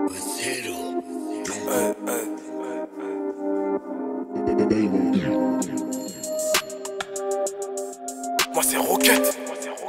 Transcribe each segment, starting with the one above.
Moi c'est Rocket.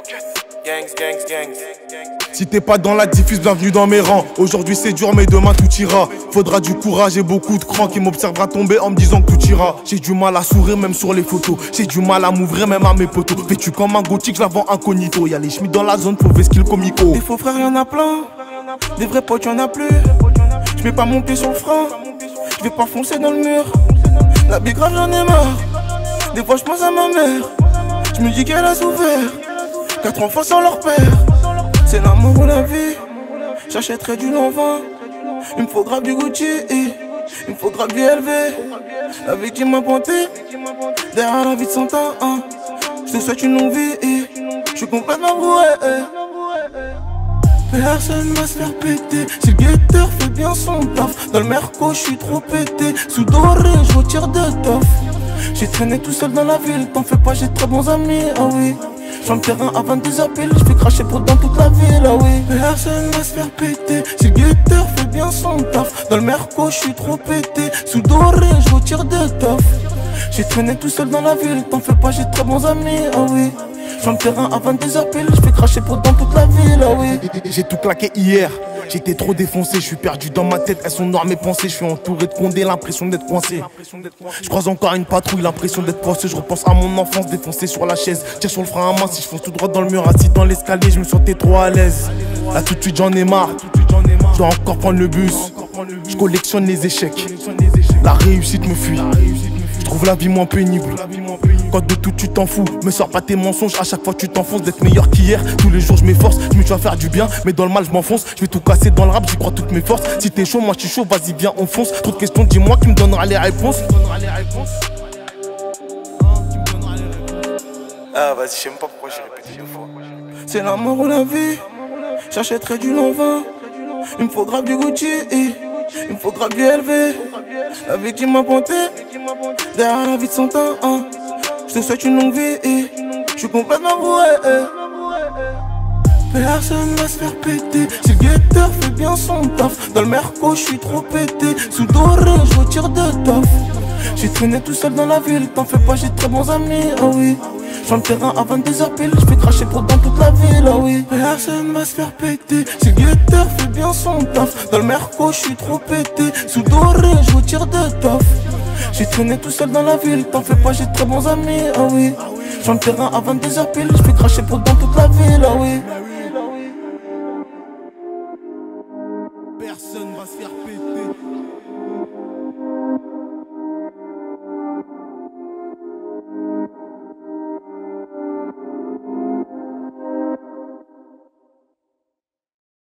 Gangs. Si t'es pas dans la diffuse, bienvenue dans mes rangs. Aujourd'hui c'est dur mais demain tout ira. Faudra du courage et beaucoup de cran qui m'observera tomber en me disant que tout ira. J'ai du mal à sourire même sur les photos. J'ai du mal à m'ouvrir même à mes potos. Vêtu comme un gothique, je la vends incognito. Y'a les schmitts dans la zone, mauvais skill comico. Des faux frères y'en a plein. Des vrais potes y'en a plus. Je mets pas mon pied sur le frein. Je vais pas foncer dans le mur. La big grave j'en ai marre. Des fois je pense à ma mère. Je me dis qu'elle a souffert. 4 enfants sans leur père. C'est l'amour ou la vie. J'achèterai du Lanvin. Il me faut grave du Gucci. Il me faut grave du LV. La vie qui m'a pointé derrière la vie de 100 ans. Je te souhaite une longue vie. Je suis complètement bourré. Personne va se faire péter. Si le guetteur fait bien son taf. Dans le merco je suis trop pété. Sous doré je retire de taf. J'ai traîné tout seul dans la ville. T'en fais pas, j'ai de très bons amis. Ah oui. Sur le terrain à 22h pile, je fais cracher pour dans toute la ville, ah oui. Personne va se faire péter, si le guetteur fait bien son taf. Dans le merco, je suis trop pété, sous doré, je retire de taf. J'ai traîné tout seul dans la ville, t'en fais pas, j'ai de très bons amis, ah oui. Sur le terrain à 22h pile, je fais cracher pour dans toute la ville, ah oui. J'ai tout claqué hier. J'étais trop défoncé, je suis perdu dans ma tête, elles sont noires mes pensées, je suis entouré de condés, l'impression d'être coincé. Je croise encore une patrouille, l'impression d'être coincé, je repense à mon enfance défoncé sur la chaise. Tire sur le frein à main, si je fonce tout droit dans le mur, assis dans l'escalier, je me sentais trop à l'aise. Là tout de suite j'en ai marre, je dois encore prendre le bus. Je collectionne les échecs, la réussite me fuit. Je trouve la vie moins pénible. Quand de tout tu t'en fous, me sors pas tes mensonges. À chaque fois tu t'enfonces d'être meilleur qu'hier. Tous les jours je m'efforce, je me dis tu vas faire du bien. Mais dans le mal je m'enfonce, je vais tout casser dans le rap, j'y crois toutes mes forces. Si t'es chaud, moi je suis chaud, vas-y viens on fonce. Trop de questions, dis-moi qui me donnera les réponses. Ah vas-y, je sais même pas pourquoi j'ai répété 2 fois. C'est l'amour ou la vie. J'achèterai du Lanvin. Il me faut grave du Gucci. Il me faut grave du LV. La vie qui m'a pointé derrière la vie de 100 ans. Je te souhaite une longue vie. Je suis complètement bourré. Personne va se faire péter. Si le guetteur fait bien son taf. Dans le merco je suis trop pété. Sous doré je retire de taf. J'ai traîné tout seul dans la ville. T'en fais pas, j'ai de très bons amis, ah oui. Sur le terrain à 22h pile, je fais cracher pour dans toute la ville, ah oui. Personne va se faire péter. Si le guetteur fait bien son taf. Dans le merco je suis trop pété. Sous doré je retire de taf. J'ai traîné tout seul dans la ville. T'en fais pas, j'ai de très bons amis, ah oui. Sur le terrain à 22h pile, je fais cracher pour dans toute la ville, ah oui. Personne va se faire péter.